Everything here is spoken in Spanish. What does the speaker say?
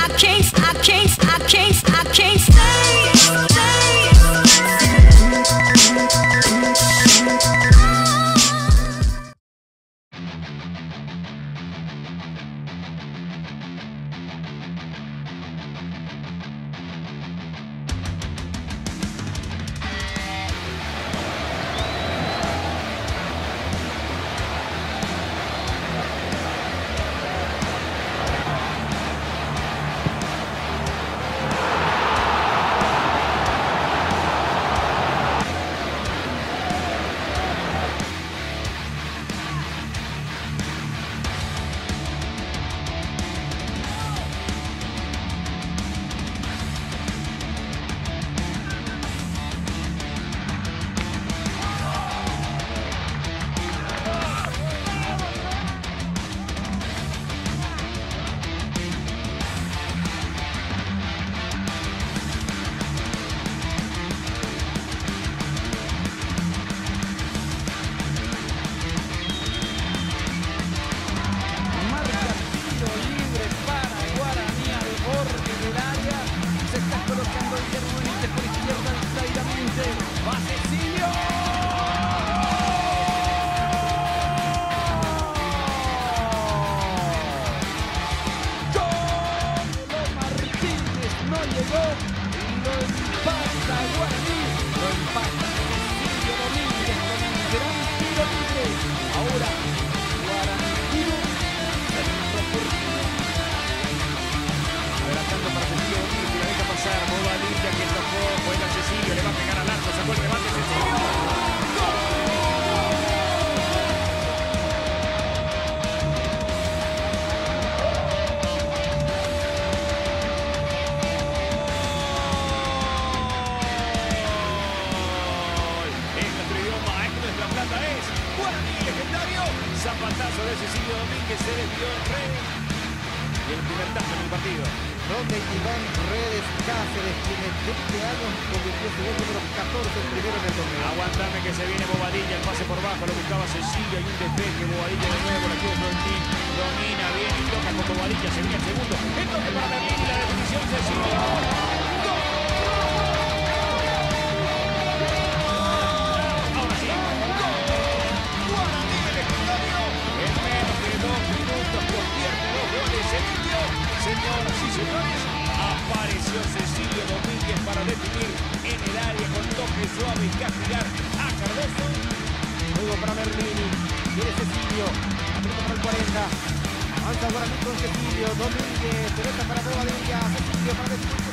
can't stay. Lo empata Guaraní, lo empata Cecilio Dominguez con un gran tiro libre. Ahora Guaraní tiro, centro Porteño. Adelantando para Cecilio Dominguez, la deja pasar, Bobadilla que tocó, juega Cecilio, le va a pegar al arco, sacó el remate Cecilio. Zapatazo de Cecilio Dominguez, se desvió en redes. Y el primer tanto en el partido. Donde Iván Redes Cáceres tiene 20 años, convirtió su gol número 14, el primero en el torneo. Aguantame que se viene Bobadilla, el pase por bajo, lo buscaba Cecilio y un despeje. Bobadilla de nuevo, la quiere Florentín. Domina bien y toca con Bobadilla, se viene el segundo. El toque para Berlín y la definición Cecilio. Señoras y señores, apareció Cecilio Dominguez para definir en el área con toque suave y castigar a Cardoso. Juego para Merlini, viene Cecilio, aprieta para el 40. Avanza Guaraní con Cecilio Dominguez, pelota para Bobadilla, Cecilio para definir.